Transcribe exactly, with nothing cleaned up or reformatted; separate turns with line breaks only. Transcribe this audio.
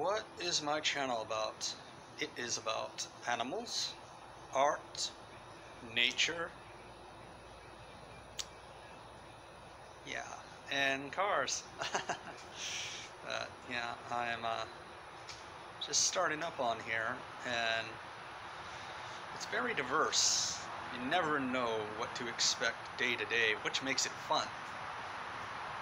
what is my channel about? It is about animals, art, nature, yeah, and cars. uh, yeah, I'm uh, just starting up on here, and it's very diverse. You never know what to expect day to day, which makes it fun.